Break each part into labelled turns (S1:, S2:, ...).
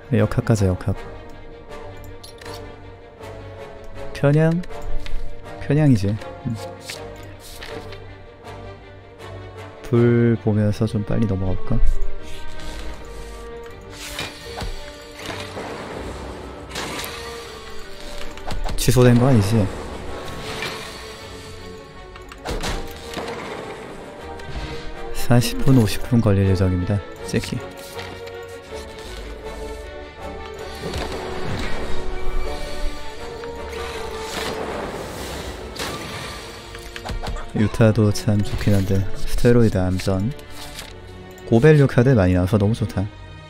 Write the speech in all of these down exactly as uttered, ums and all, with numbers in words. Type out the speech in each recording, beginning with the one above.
S1: 역학 가자 역학. 편향? 편향이지. 음. 불 보면서 좀 빨리 넘어가 볼까? 취소된 거 아니지? 사십 분 오십 분 걸릴 예정입니다. 찍기. 유타도 참 좋긴 한데 스테로이드 암전 고밸류 카드 많이 나와서 너무 좋다.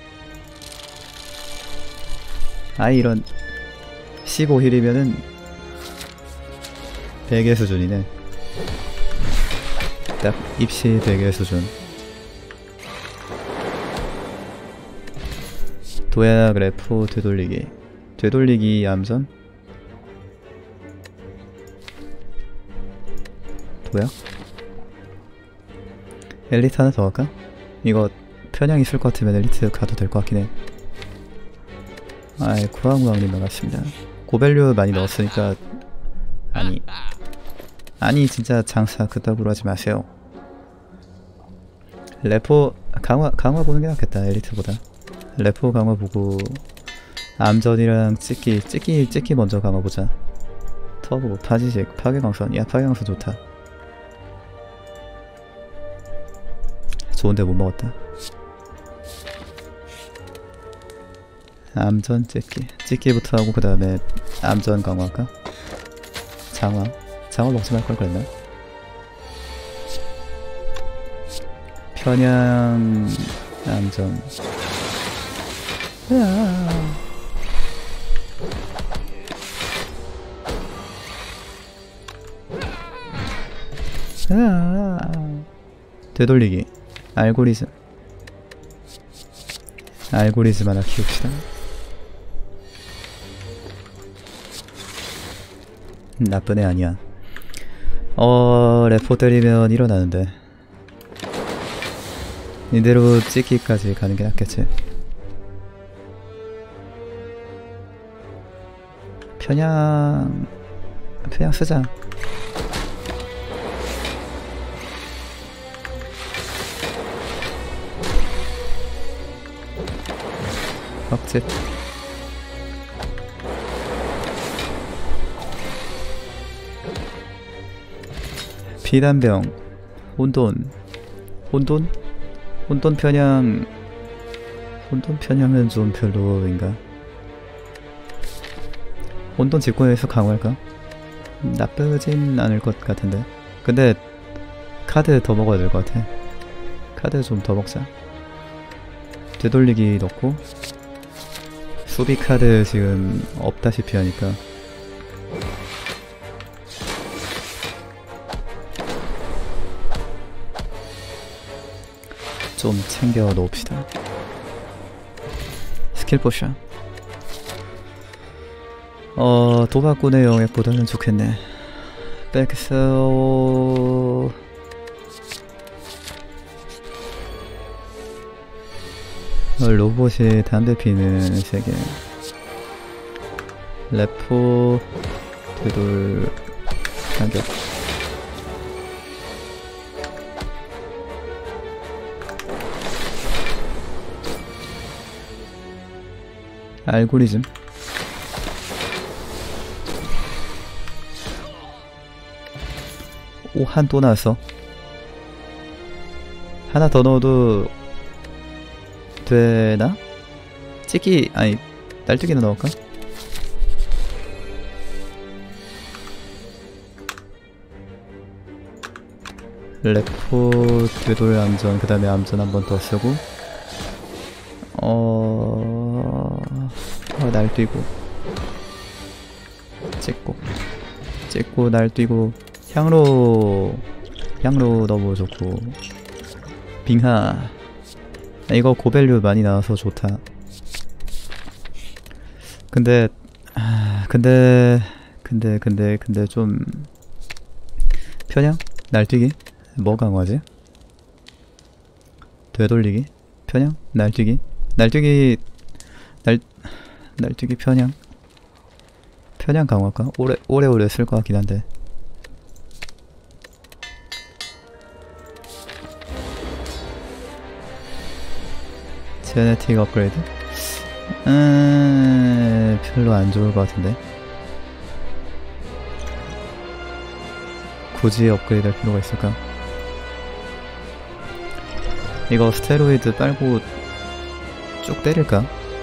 S1: 아 이런 십오 힐이면은 베개 수준이네. 딱 입시 베개 수준. 도약 래퍼 되돌리기. 되돌리기 암전? 도약? 엘리트 하나 더 할까? 이거 편향 있을 것 같으면 엘리트 가도 될 것 같긴 해. 아이 구황구황님 반갑습니다. 고밸류 많이 넣었으니까. 아니 아니 진짜 장사 그따구로 하지 마세요. 래퍼 강화 강화 보는 게 낫겠다. 엘리트보다. 래퍼 강화 보고 암전이랑 찍기 찍기 찍기 먼저 강화 보자. 터보 파지직 파괴강선. 야 파괴강선 좋다. 좋은데 못 먹었다. 암전 찍기 찍기부터 하고 그 다음에 암전 강화할까? 장화 장화 먹지 말 걸 그랬나? 편향 암전. 으아. 으아. 되돌리기 알고리즘. 알고리즘 하나 키웁시다. 나쁜 애 아니야. 어... 래퍼 때리면 일어나는데 이대로 찍기까지 가는 게 낫겠지. 편향... 편향 쓰자. 확짓. 비단병 혼돈. 혼돈? 혼돈 편향. 혼돈 편향은 좀 별로인가? 혼돈 직권에서 강화할까? 나쁘진 않을 것 같은데. 근데 카드 더 먹어야 될 것 같아. 카드 좀 더 먹자. 되돌리기 넣고 수비 카드 지금 없다시피 하니까 좀 챙겨 놓읍시다. 스킬 포션. 어... 도박꾼의 영역보다는 좋겠네. 백서... 어, 로봇이 담배 피는 세계. 래포 되돌 가격. 알고리즘. 오, 한 또 나왔어. 하나 더 넣어도 되나? 찍기 아니 날뛰기나 넣을까? 래포 되돌 암전 그 다음에 암전 한 번 더 쓰고 어... 어 날뛰고 찍고 찍고 날뛰고 향로 향로 너무 좋고 빙하. 이거 고밸류 많이 나와서 좋다. 근데 아, 근데 근데 근데 근데 좀 편향? 날뛰기? 뭐 강화지? 되돌리기? 편향? 날뛰기? 날뛰기 날 날뛰기 편향 편향 강화가 오래 오래오래 쓸 것 같긴 한데. 제네틱 업그레이드? 음... 별로 안 좋을 것 같은데. 굳이 업그레이드 할 필요가 있을까? 이거 스테로이드 빨고 쭉 때릴까?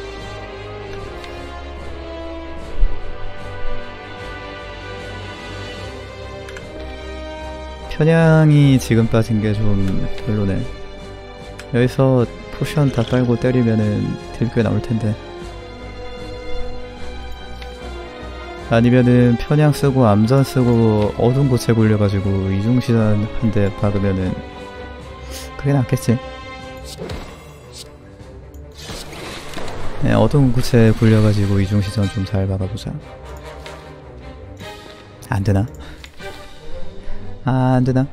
S1: 편향이 지금 빠진 게 좀 별로네. 여기서 포션 다 빨고 때리면은 딜 꽤 나올 텐데. 아니면은 편향 쓰고 암전 쓰고 어두운 곳에 굴려가지고 이중시전 한 대 박으면은 그게 낫겠지. 네, 어두운 곳에 굴려가지고 이중시전 좀 잘 박아보자. 안되나? 아, 안되나?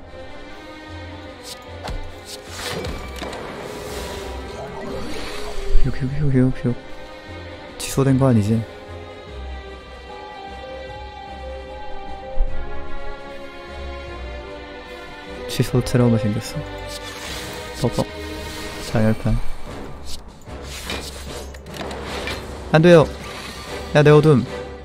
S1: 휴휴휴휴휴. 취소된 거 아니지? 취소 트라우마 생겼어. 뻑뻑. 자열판. 안돼요! 야, 내 어둠!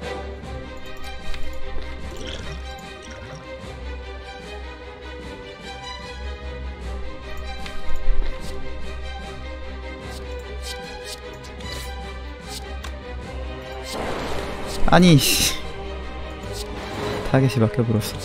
S1: 아니, 씨. 타겟이 바뀌어버렸어.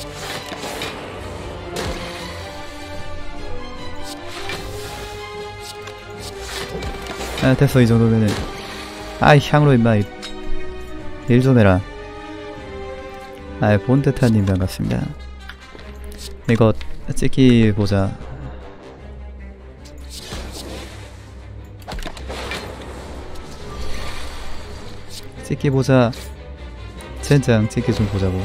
S1: 아, 됐어. 이 정도면은. 아이, 향으로 임마. 일 좀 해라. 아이, 본드타님 반갑습니다. 이거 찍기 보자. 찍기 보자. 젠장 찍기 좀 보자고.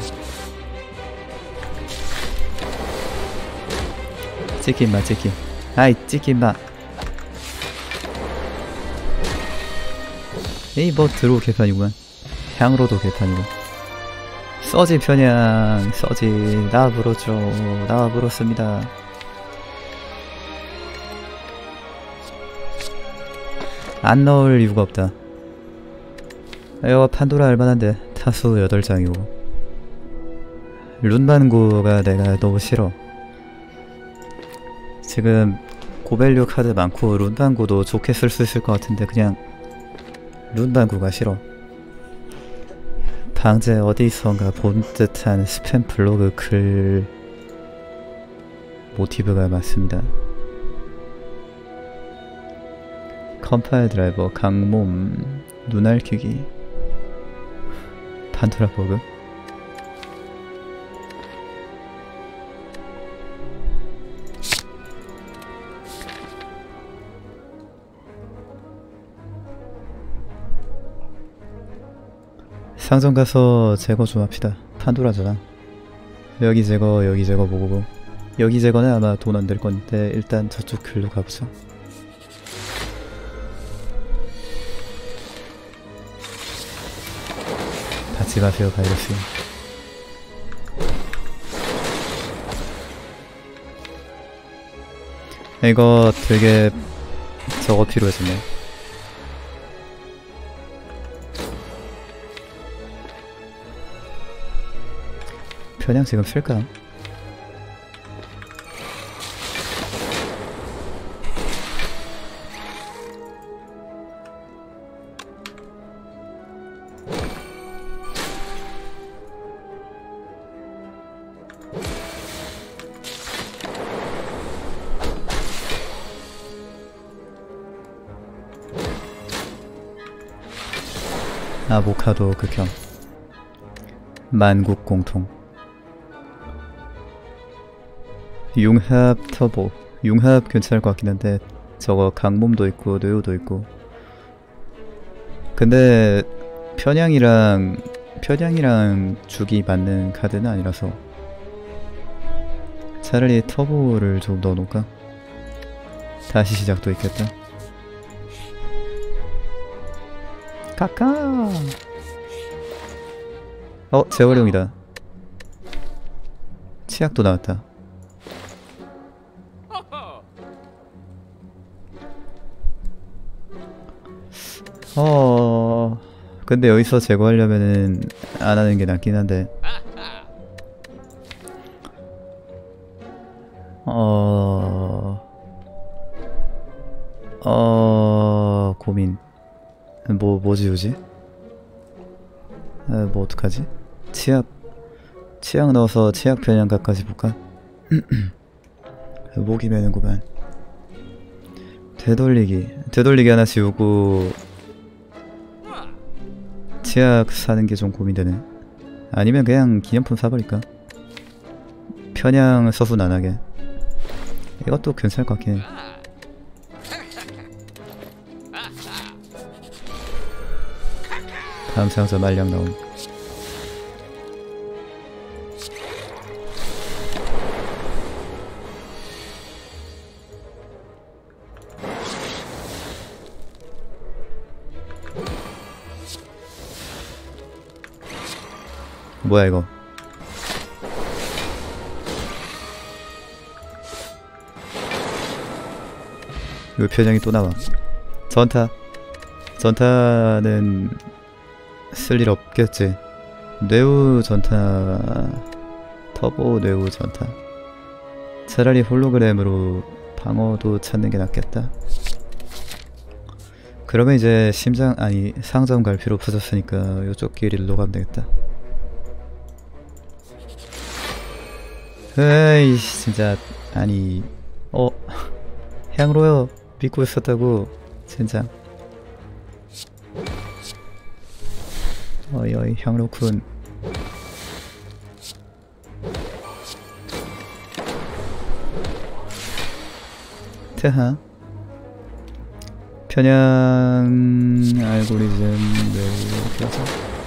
S1: 찍기 임마, 찍기. 아이, 찍기 임마. 에이, 뭐 드로우 개판이구만. 향으로도 개판이고. 서지 편향. 서지 나와버렸죠. 나와버렸습니다. 안 넣을 이유가 없다. 이거 판도라 알만한데 타수 여덟 장이고 룬반구가 내가 너무 싫어. 지금 고밸류 카드 많고 룬반구도 좋게 쓸 수 있을 것 같은데 그냥 룬반구가 싫어. 방제 어디선가 본 듯한 스팸 블로그 글 모티브가 많습니다. 컴파일 드라이버, 강몸, 눈알키기, 판도라 버그. 상점 가서 제거 좀 합시다. 판도라잖아. 여기 제거, 여기 제거 보고. 여기 제거는 아마 돈 안 될 건데 일단 저쪽 길로 가보자. 같이 가세요, 바이러스. 이거 되게 저거 필요해졌네. 편향 지금 쓸까? 아보카도 극혐. 만국 공통. 융합 터보. 융합 괜찮을 것 같긴 한데 저거 강몸도 있고 뇌우도 있고. 근데 편향이랑 편향이랑 죽이 맞는 카드는 아니라서 차라리 터보를 좀 넣어놓을까? 다시 시작도 있겠다. 카카. 어, 재활용이다. 치약도 나왔다. 어... 근데 여기서 제거하려면은 안 하는 게 낫긴 한데. 어... 어... 고민. 뭐, 뭐 지우지? 아, 뭐 어떡하지? 치약, 치약 넣어서 치약 편향가까지 볼까? 목이 메는구만. 되돌리기. 되돌리기 하나 지우고 치약 사는 게 좀 고민되네. 아니면 그냥 기념품 사버릴까? 편향 서순 안 하게. 이것도 괜찮을 것 같긴 해. 다음 상자 말량 나옴. 뭐야 이거? 왜 표정이 또 나와? 전타. 전타는 쓸 일 없겠지. 뇌우 전타. 터보 뇌우 전타. 차라리 홀로그램으로 방어도 찾는 게 낫겠다. 그러면 이제 심장 아니 상점 갈 필요 없어졌으니까 요쪽 길로 가면 되겠다. 에이씨 진짜. 아니 어 향로요 믿고 있었다고 진짜. 어이 어이 향로군. 트하. 편향 알고리즘 매우 켜져.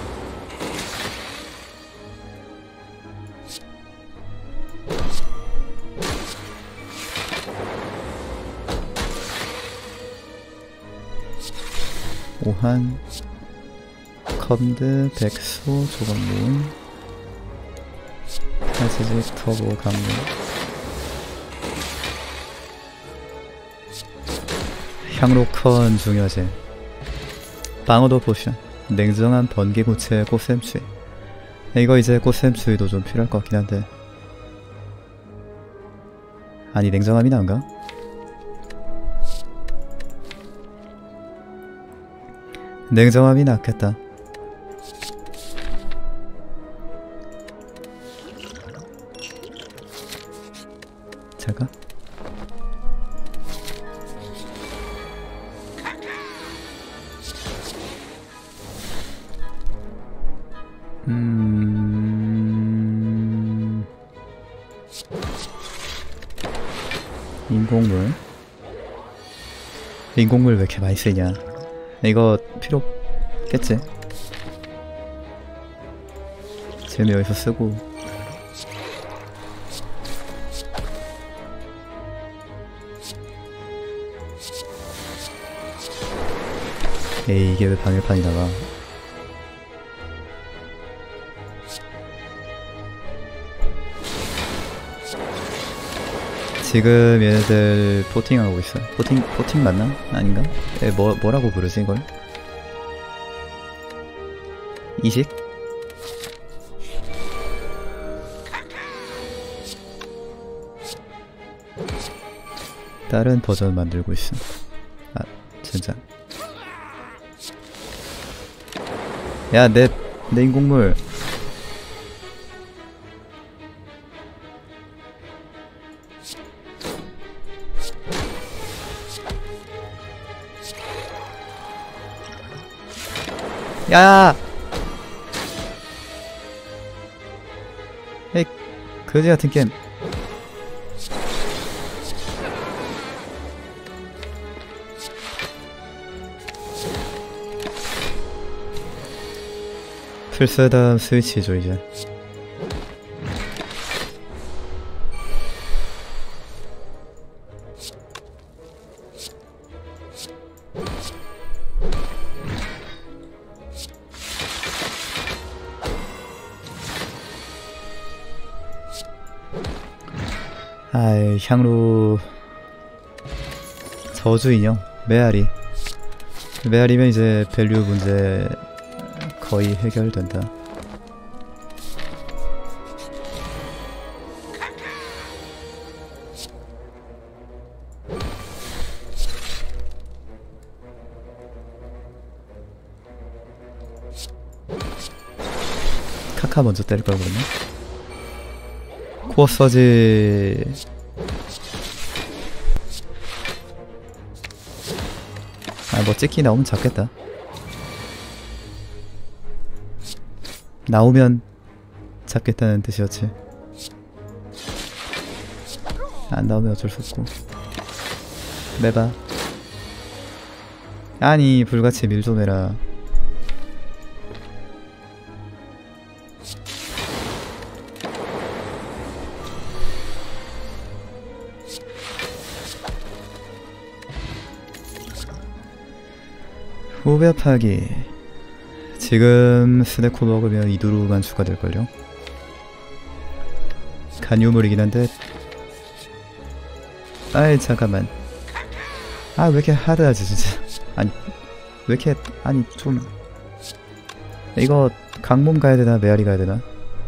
S1: 오한 컴드 백소 조각모음 파지직 터보 감모. 향로컨 중요하지. 방어도 포션. 냉정한 번개구체 꽃샘추위. 이거 이제 꽃샘추위도 좀 필요할 것 같긴 한데. 아니 냉정함이 나은가? 냉정함이 낫겠다. 잘가? 음... 인공물? 인공물 왜 이렇게 많이 쓰냐? 이거 필요 없겠지? 쟤는 여기서 쓰고. 에이 이게 왜 방열판이 나가? 지금 얘네들 포팅하고 있어. 포팅, 포팅 맞나? 아닌가? 에, 뭐, 뭐라고 부르지 이걸? 이식? 다른 버전 만들고 있어. 아, 진짜. 야, 내, 내 인공물. 야! 에이, 거지 같은 게임. 플스 다음 스위치죠 이제. 아이, 향로 저주 인형 메아리. 메아리면 이제 밸류 문제 거의 해결된다. 카카 먼저 때릴 걸 그러네. 코어 서지. 아, 뭐 찍기 나오면 잡겠다. 나오면 잡겠다는 뜻이었지. 안 나오면 어쩔 수 없고. 매봐. 아니, 불같이 밀 좀 해라. 후배 파기. 지금 스네코 먹으면 이두루만 추가될걸요? 간유물이긴 한데. 아이, 잠깐만. 아, 왜 이렇게 하드하지 진짜. 아니, 왜 이렇게. 아니, 좀. 이거 강몸 가야 되나 메아리 가야 되나?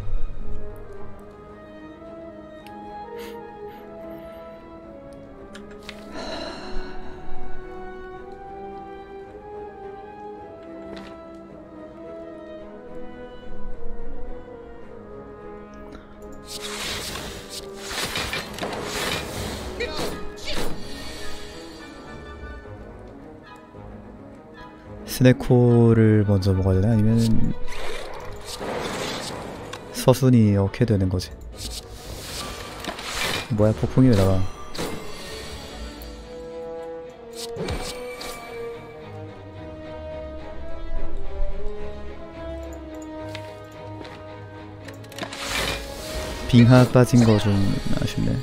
S1: 스네코를 먼저 먹어야 되나? 아니면 서순이 어떻게 되는 거지? 뭐야, 폭풍이 왜 나와? 빙하 빠진 거 좀 아쉽네.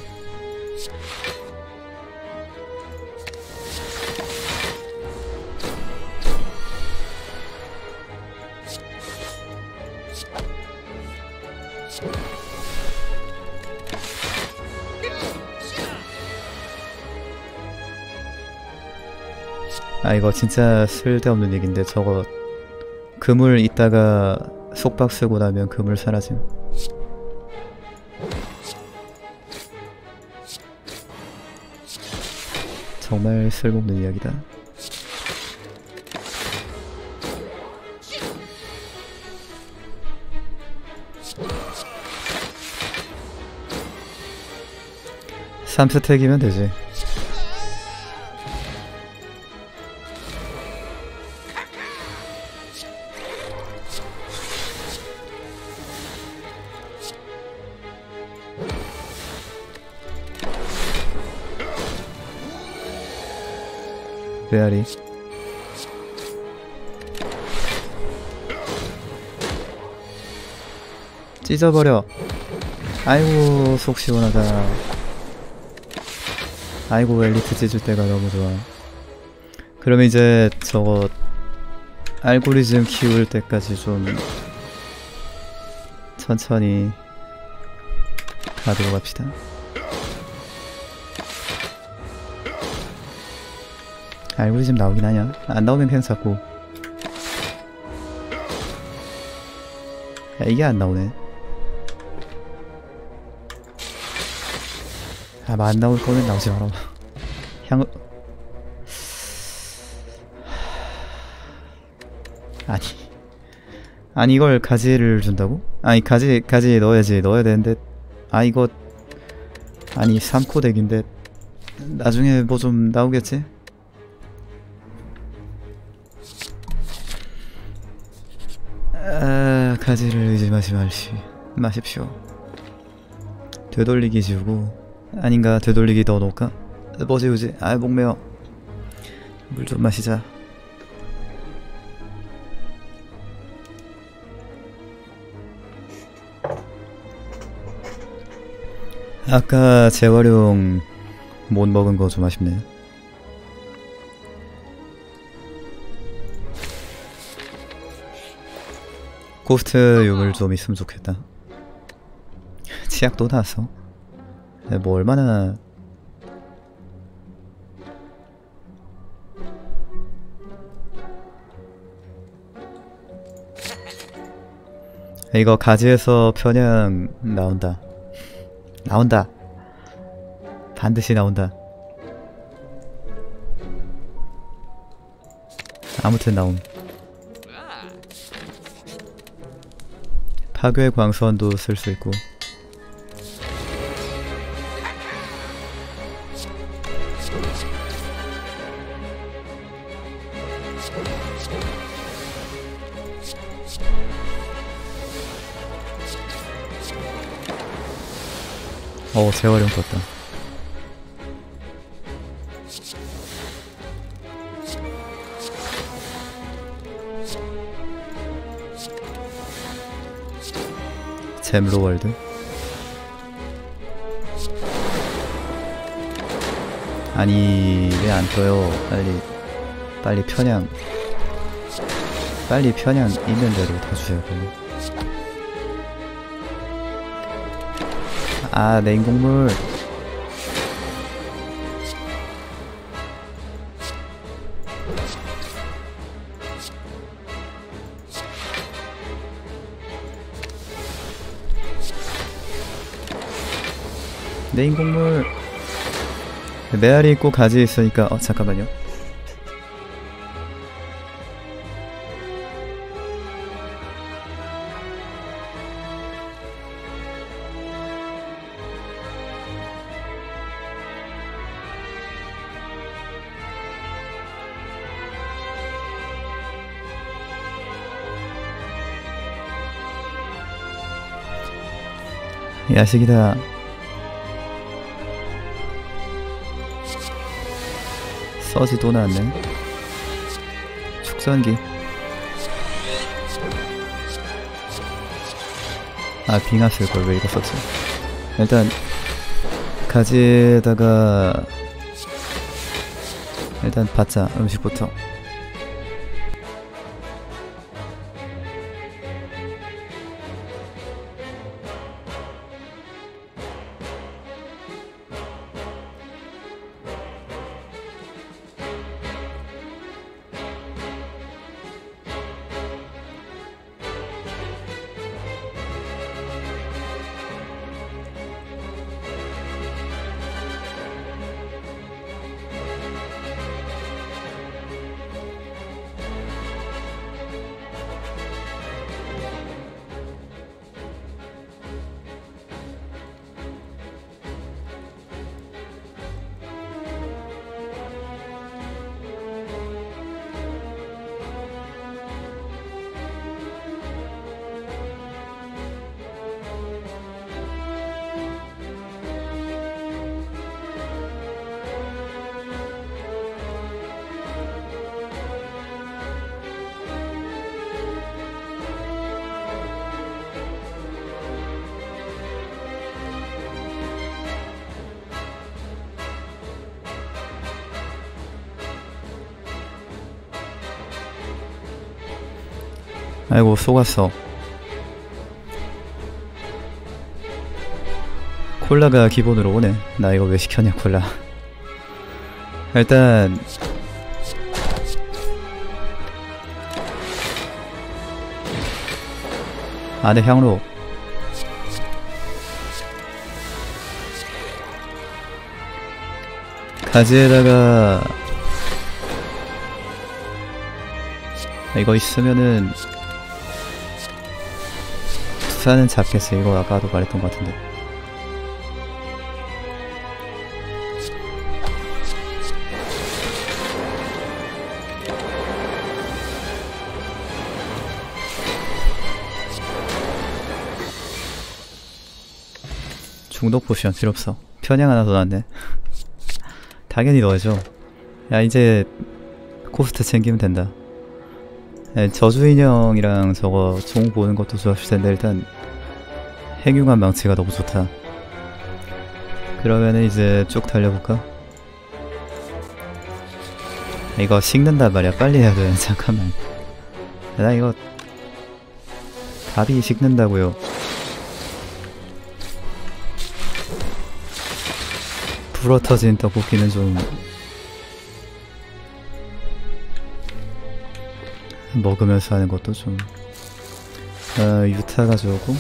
S1: 아, 이거 진짜 쓸데없는 얘긴데 저거 그물 있다가 속박 쓰고 나면 그물 사라짐. 정말 쓸모없는 이야기다. 삼 스택이면 되지. 메아리. 찢어버려. 아이고, 속 시원하다. 아이고, 엘리트 찢을 때가 너무 좋아. 그러면 이제 저거 알고리즘 키울 때까지 좀 천천히 가도록 합시다. 알고리즘 나오긴 하냐? 안 나오면 그냥 잡고. 야, 이게 안 나오네. 아, 안 나올 거면 나오지 마라. 향. 아니. 아니, 이걸 가지를 준다고? 아니, 가지, 가지 넣어야지. 넣어야 되는데. 아, 이거. 아니, 삼 코 덱인데. 나중에 뭐 좀 나오겠지? 아, 가지를 의지하지 마시, 마십시오. 되돌리기 지우고. 아닌가, 되돌리기 넣어놓을까? 뭐 지우지? 아, 목매어. 물 좀 마시자. 아까 재활용 못 먹은 거 좀 아쉽네. 고스트 유물 좀 있으면 좋겠다. 치약 또 나왔어. 뭐 얼마나 이거 가지에서 편향 나온다. 나온다. 반드시 나온다. 아무튼 나옴. 파괴 광선도 쓸 수 있고. 어, 재활용 떴다. 잼로월드. 아니 왜 안 떠요? 빨리 빨리 편향 빨리 편향 있는 대로 더 주세요. 빨리. 아, 내 인공물. 내 인공물. 메아리 있고 가지 있으니까. 어, 잠깐만요. 야식이다. 서지 또 나왔네. 축전기. 아, 빙하 쓸걸 왜 이거 썼지. 일단 가지에다가 일단 받자. 음식부터. 아이고, 속았어. 콜라가 기본으로 오네. 나 이거 왜 시켰냐, 콜라. 일단 안에 향로. 가지에다가 이거 있으면은 투사는 잡겠어. 이거 아까도 말했던 것 같은데. 중독 포션 필요 없어. 편향 하나 더 나왔네. 당연히 넣어야죠. 야, 이제 코스트 챙기면 된다. 야, 저주인형이랑 저거 종 보는 것도 좋았을 텐데 일단 행용한 망치가 너무 좋다. 그러면은 이제 쭉 달려볼까? 이거 식는단 말이야. 빨리 해야 돼. 잠깐만. 나 이거 답이 식는다고요. 불어터진 떡볶이는 좀 먹으면서 하는 것도 좀 어, 유타 가져오고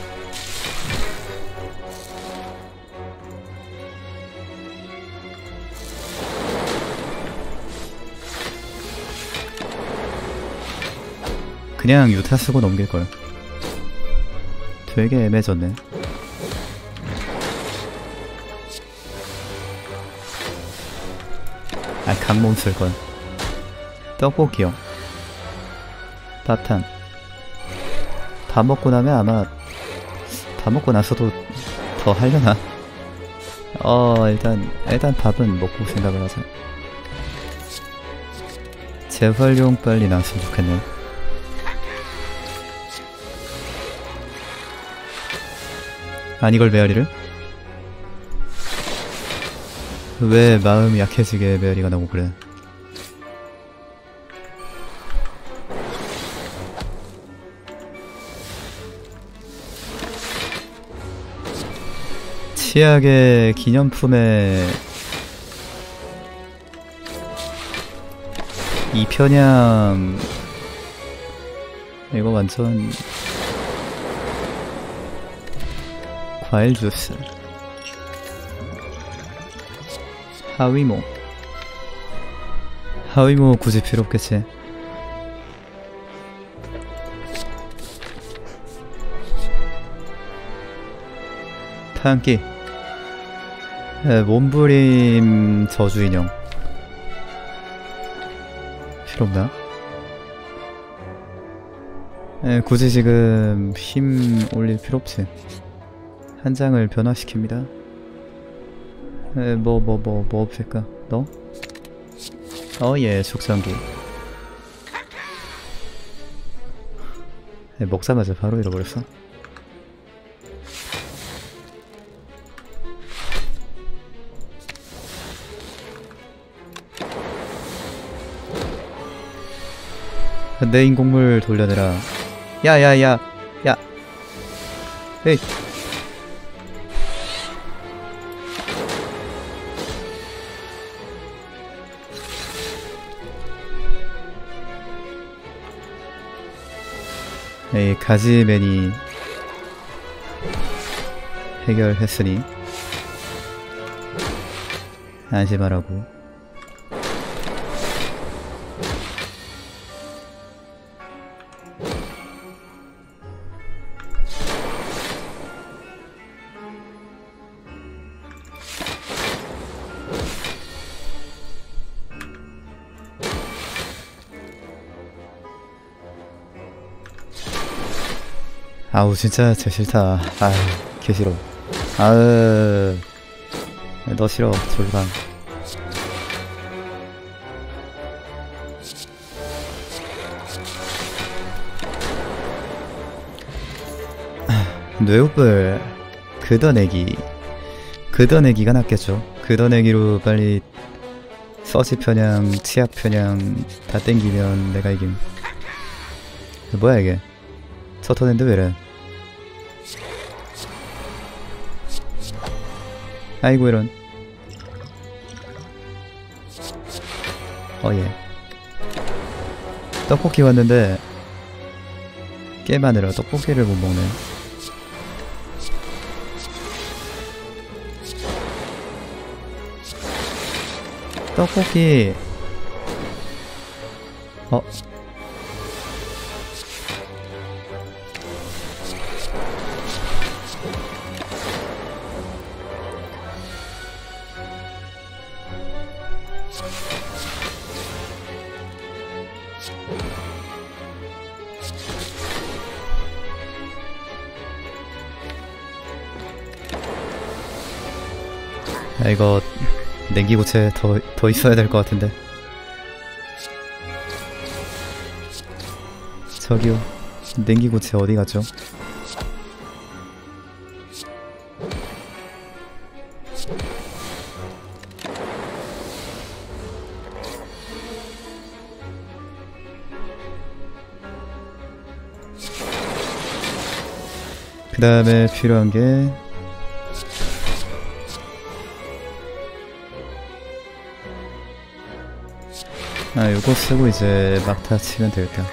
S1: 그냥 유타 쓰고 넘길걸. 되게 애매졌네. 아, 강몸 쓸걸. 떡볶이요. 밥탕. 밥 먹고 나면 아마 밥 먹고 나서도 더 하려나? 어, 일단 일단 밥은 먹고 생각을 하자. 재활용 빨리 나왔으면 좋겠네. 아니, 이걸 메아리를? 왜 마음이 약해지게 메아리가 나고 그래? 치약의 기념품에 이편향 이거 완전 과일 주스. 하위모. 하위모 굳이 필요 없겠지. 타한끼. 에, 몸부림 저주인형. 필요 없나? 에, 굳이 지금 힘 올릴 필요 없지. 한 장을 변화시킵니다. 에, 뭐, 뭐, 뭐, 뭐 없을까? 너? 어, 예, 숙성기. 에, 먹자마자 바로 잃어버렸어. 내 인공물 돌려내라. 야야야 야. 에이. 에이, 가지맨이 해결했으니 안심하라고. 아우, 진짜 쟤 싫다. 아유, 개 싫어. 아으, 너 싫어. 저리 가. 뇌우뿔 걷어내기. 걷어내기가 낫겠죠. 걷어내기로 빨리 서지 편향, 치약 편향 다 땡기면 내가 이김. 뭐야 이게? 서터낸데 왜래? 아이고 이런. 어예. 떡볶이 왔는데 깨마느라 떡볶이를 못 먹네. 떡볶이. 어? 아, 이거 냉기고체 더, 더 있어야 될 것 같은데. 저기요, 냉기고체 어디 갔죠? 그 다음에 필요한 게 아, 요거 쓰고 이제 막타 치면 되겠다.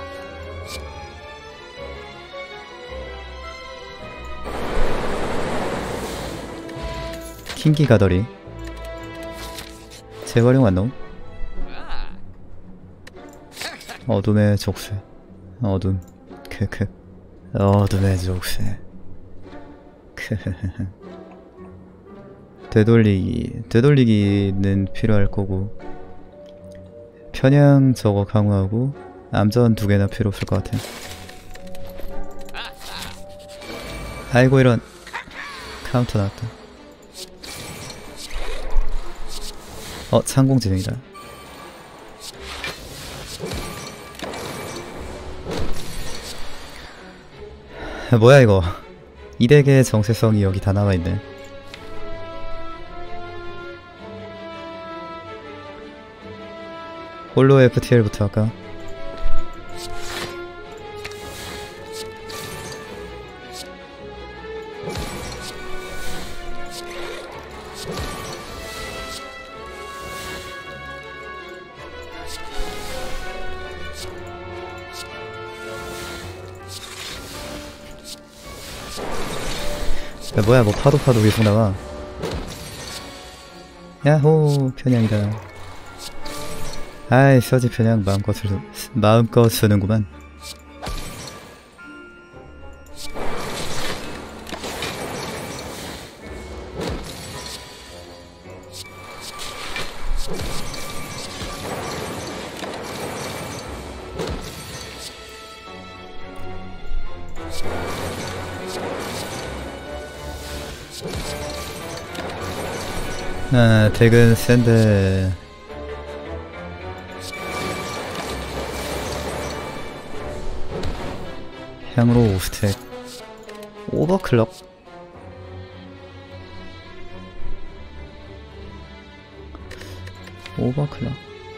S1: 킹기 가더리 재활용 안놈. 어둠의 족쇄. 어둠. 크크. 어둠의 족쇄. 크흐흐흐. 되돌리기. 되돌리기는 필요할 거고, 편향 저거 강화하고 암전 두 개나 필요 없을 것 같아. 아이고 이런. 카운터 나왔다. 어, 창공지능이다. 뭐야 이거. 이 덱의 정체성이 여기 다 나와있네. 홀로 에프티엘부터 할까? 야, 뭐야, 뭐 파도 파도 계속 나와. 야호, 편향이다. 아이, 서지 편향 마음껏 쓰, 마음껏 쓰는구만. 아, 덱은 센데 향으로 오 스택 오버클럭. 오버클럭.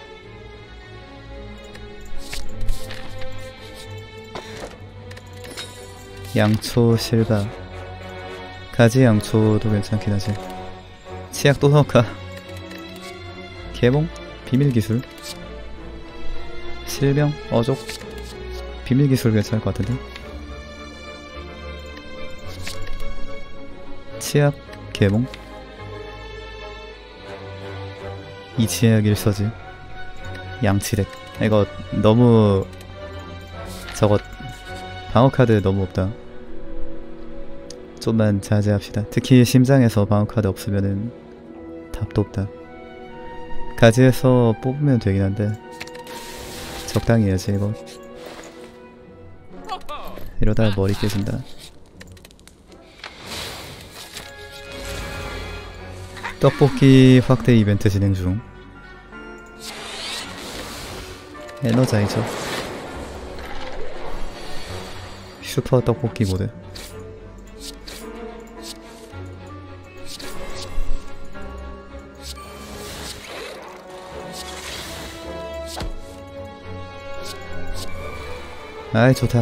S1: 양초 실바. 가지 양초도 괜찮긴 하지. 치약 또 넣을까? 개봉? 비밀기술? 실명? 어족? 비밀기술 괜찮을 것 같은데? 치약? 개봉? 이 치약 일서지. 양치덱. 이거 너무 저거 방어카드 너무 없다. 좀만 자제합시다. 특히 심장에서 방어카드 없으면은 답도 없다. 가지에서 뽑으면 되긴 한데 적당히 해야지 이거. 이러다 머리 깨진다. 떡볶이 확대 이벤트 진행 중. 에너자이저 슈퍼 떡볶이 모드. 아이 좋다.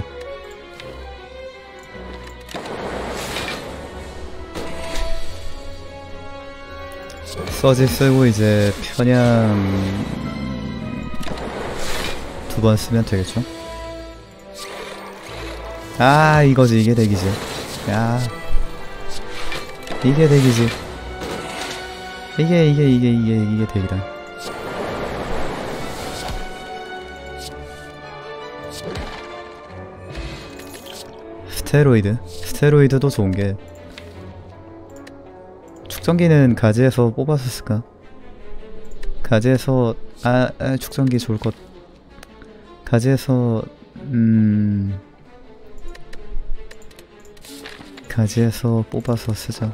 S1: 서지 쓰고 이제 편향 두 번 쓰면 되겠죠? 아 이거지. 이게 덱이지. 야 이게 덱이지. 이게 이게 이게 이게 이게 덱이다. 스테로이드. 스테로이드도 좋은게 축전기는 가지에서 뽑아서 쓸까? 가지에서 아, 아 축전기 좋을것. 가지에서 음... 가지에서 뽑아서 쓰자.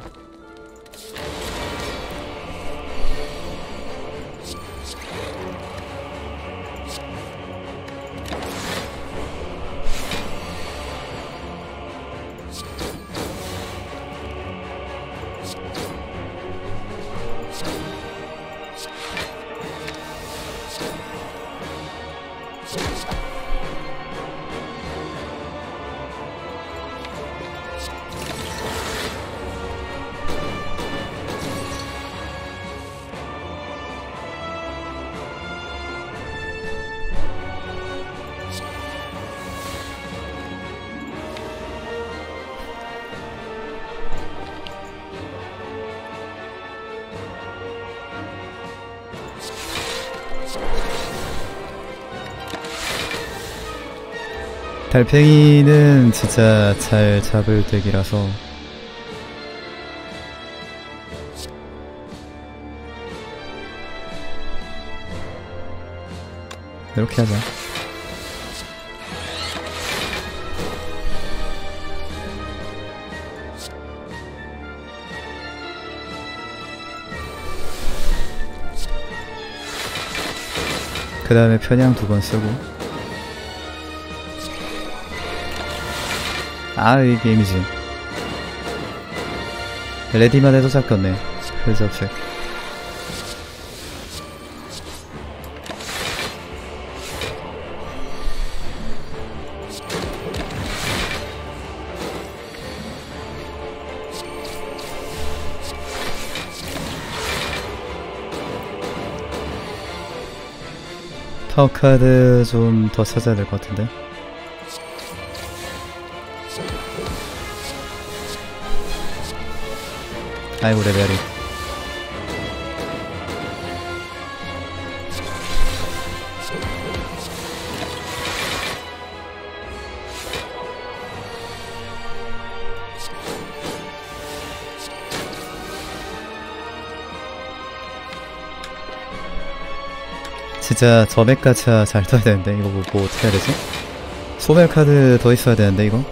S1: 달팽이는 진짜 잘 잡을 덱이라서 이렇게 하자. 그 다음에 편향 두 번 쓰고. 아, 이 게임이지. 레디만 해도 잡혔네. 흐접색. 파워카드 좀 더 찾아야 될 것 같은데. 아이고 레벨이. 진짜 저맥 가차 잘 떠야 되는데 이거 뭐, 뭐 어떻게 해야 되지? 소멸 카드 더 있어야 되는데 이거?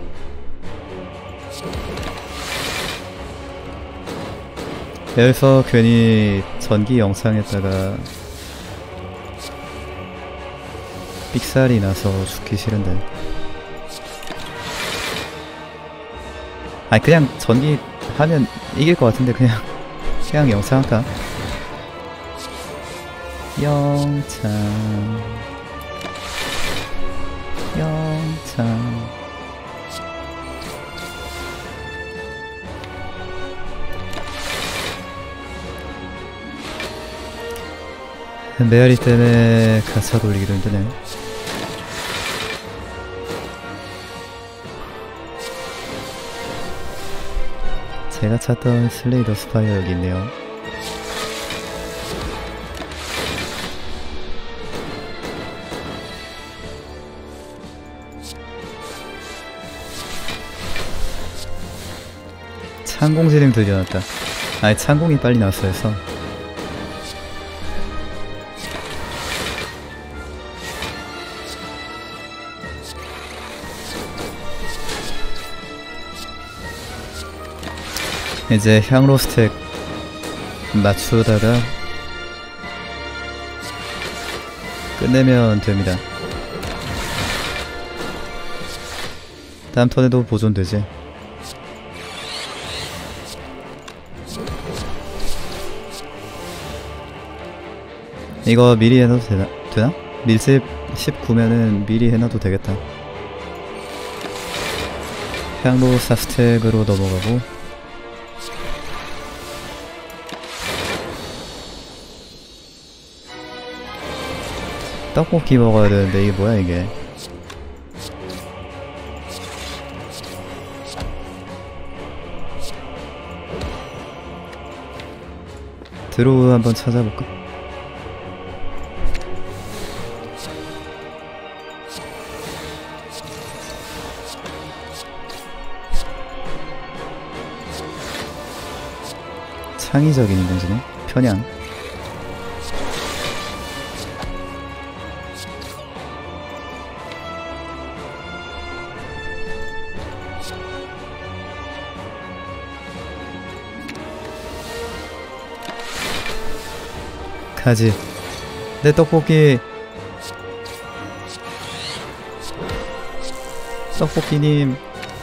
S1: 여기서 괜히 전기 영상에다가 삑살이 나서 죽기 싫은데. 아니 그냥 전기 하면 이길 것 같은데 그냥 그냥 영상 할까? 영창 영창 메아리 때문에 가차 돌리기도 힘드네. 제가 찾던 슬레이더 스파이어 여기 있네요. 창공 진행 드디어 나왔다. 아니 창공이 빨리 나왔어 해서. 이제 향로 스택 맞추다가 끝내면 됩니다. 다음 턴에도 보존되지. 이거 미리 해놔도 되나? 되나? 밀집 십구면은 미리 해놔도 되겠다. 향로 사 스택으로 넘어가고 떡볶이 먹어야 되는데 이게 뭐야 이게. 드로우 한번 찾아볼까? 창의적인 인공지능? 편향. 가지. 내 떡볶이. 떡볶이님.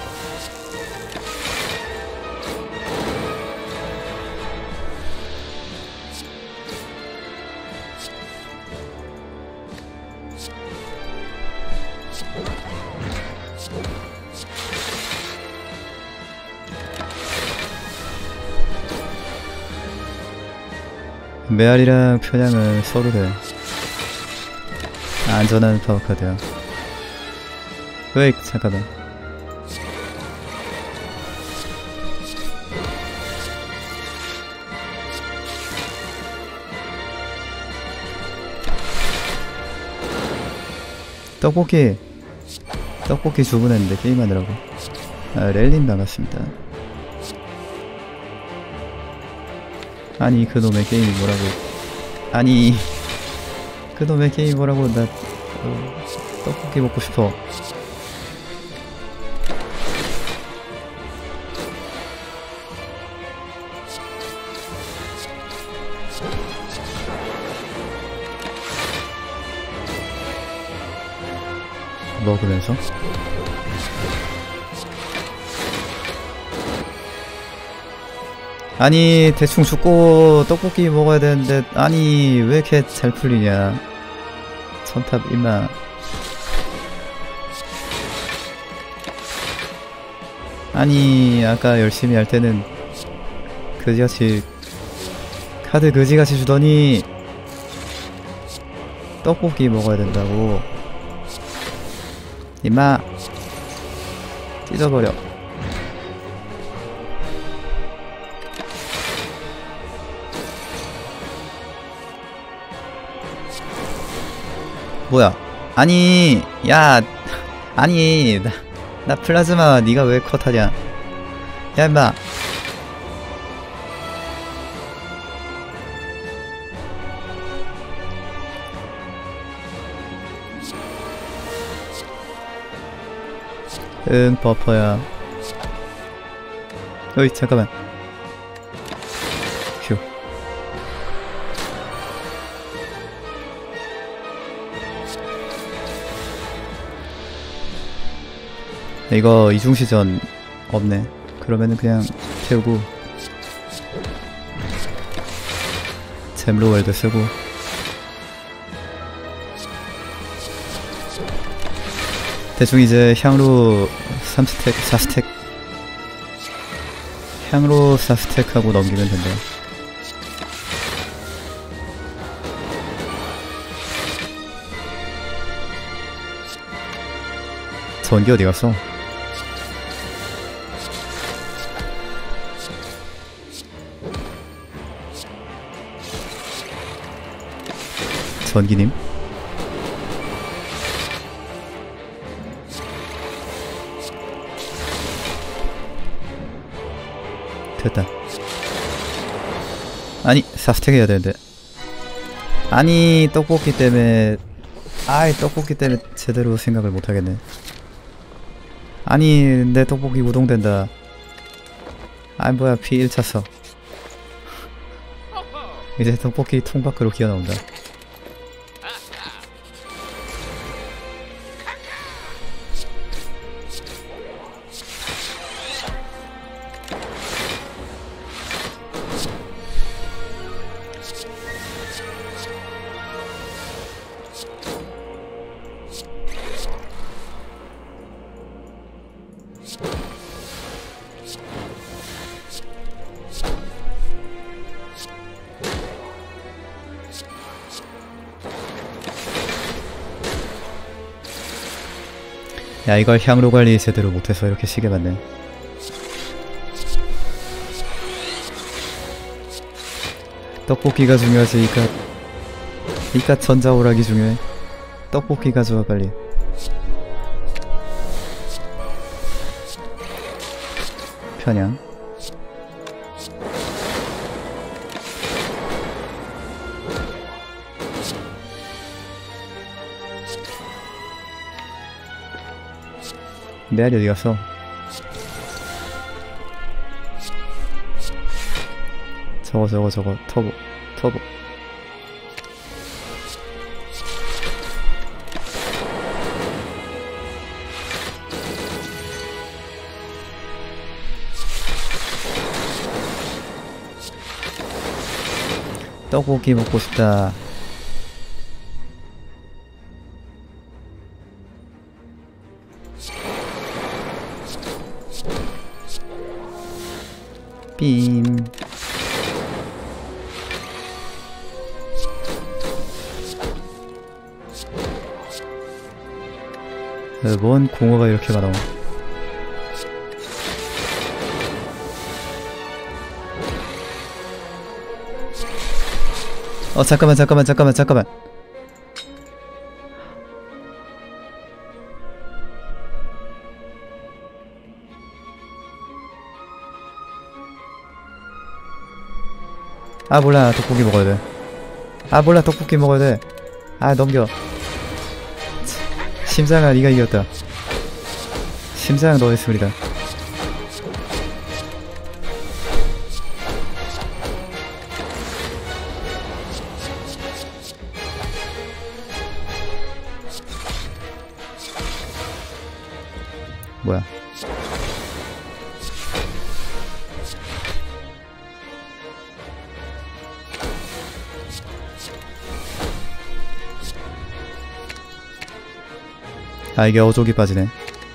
S1: 메아리랑 편향은 써도 돼. 안전한 파워카드야. 왜 잠깐만. 떡볶이 떡볶이 주문했는데 게임하느라고. 아, 렐린 반갑습니다. 아니 그놈의 게임이 뭐라고. 아니 그놈의 게임이 뭐라고. 나 어, 떡볶이 먹고 싶어. 먹으면서 아니 대충 죽고 떡볶이 먹어야 되는데 아니 왜 이렇게 잘 풀리냐. 선탑 임마. 아니 아까 열심히 할 때는 그지같이 카드 그지같이 주더니 떡볶이 먹어야 된다고. 임마 찢어버려. 뭐야 아니 야 아니 나, 나 플라즈마 니가 왜 컷하냐. 야 임마. 응 버퍼야. 어이 잠깐만. 휴. 이거 이중시전 없네. 그러면은 그냥 태우고 잼로월드 쓰고 대충 이제 향로 삼 스택 사 스택 향로 사 스택 하고 넘기면 된다. 전기 어디 갔어? 전기님? 됐다. 아니 사 스택 해야 되는데. 아니 떡볶이 때문에 아이 떡볶이 때문에 제대로 생각을 못하겠네. 아니 내 떡볶이 우동된다. 아이 뭐야 피 일 찼어. 이제 떡볶이 통 밖으로 기어나온다. 야 이걸 향로 관리 제대로 못해서 이렇게 시계 받네. 떡볶이가 중요하지. 이깟 이깟 전자오락이 중요해. 떡볶이 가져와 빨리. 편향. 메아리 어디갔어? 저거 저거 저거 터보 터보. 떡볶이 먹고 싶다. 빔. 어, 뭔 공허가 이렇게 많아. 어 잠깐만 잠깐만 잠깐만 잠깐만. 아 몰라 떡볶이 먹어야 돼. 아 몰라 떡볶이 먹어야 돼. 아 넘겨. 심장아 니가 이겼다. 심장 너의 승리다. 뭐야? 아 이게 어족이 빠지네.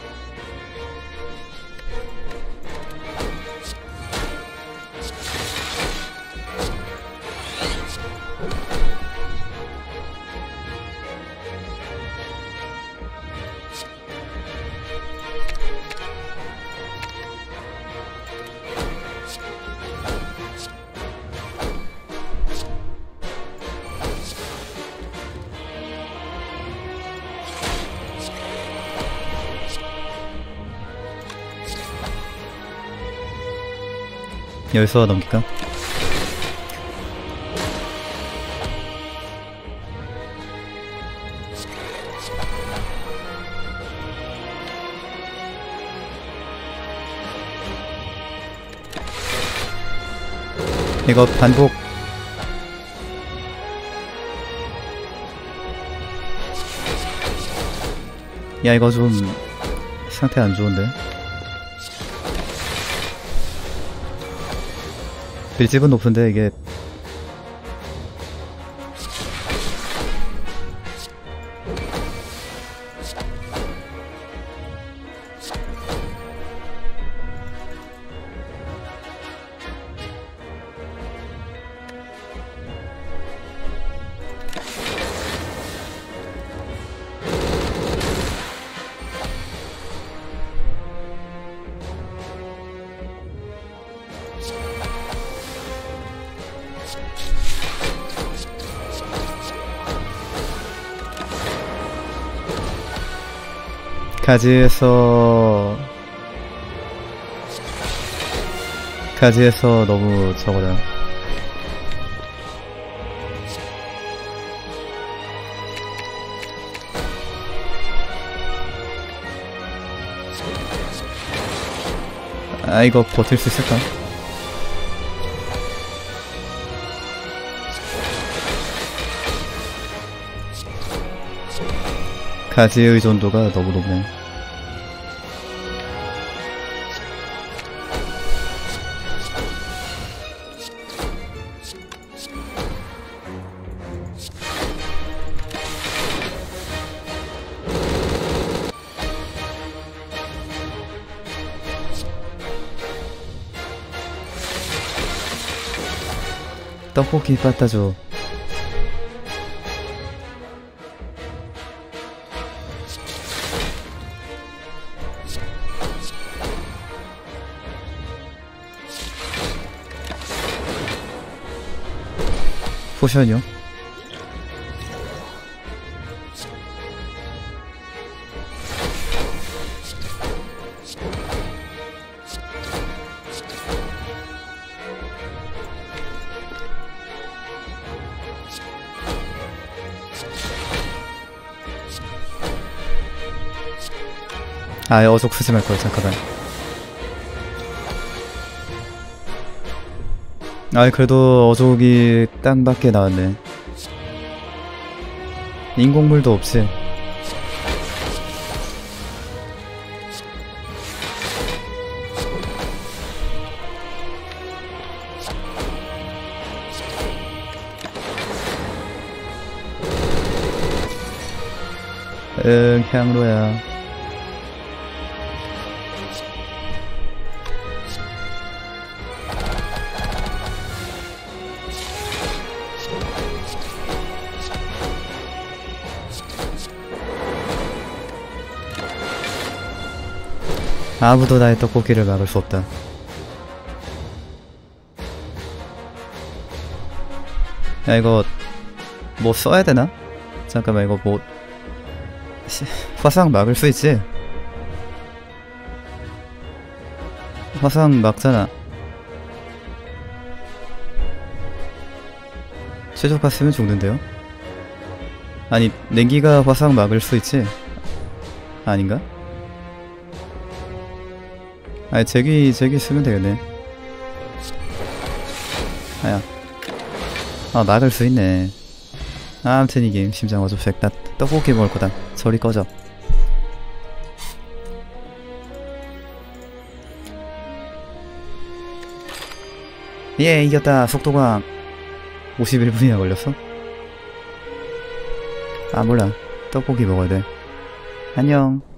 S1: 여기서 넘길까? 이거 반복. 야 이거 좀 상태 안 좋은데? 빌집은 높은데 이게 가지에서 가지에서 너무 저거다. 아 이거 버틸 수 있을까? 가지의 의존도가 너무 높네. 떡볶이 빠따줘. 포션이요? 아 어속 쓰지 말걸. 잠깐만. 아이 그래도 어족이 땅밖에 나왔네. 인공물도 없지. 응 향로야. 아무도 나의 떡볶이를 막을 수 없다. 야 이거 뭐 써야 되나? 잠깐만 이거 뭐 시, 화상 막을 수 있지? 화상 막잖아. 최저가 쓰면 죽는데요? 아니 냉기가 화상 막을 수 있지? 아닌가? 아니 제기 제기 쓰면 되겠네. 아야 아 막을 수 있네. 아, 아무튼 이 게임 심장 어줍색. 나 떡볶이 먹을 거다. 저리 꺼져. 예, 이겼다. 속도광. 오십일 분이나 걸렸어? 아 몰라. 떡볶이 먹어야 돼. 안녕.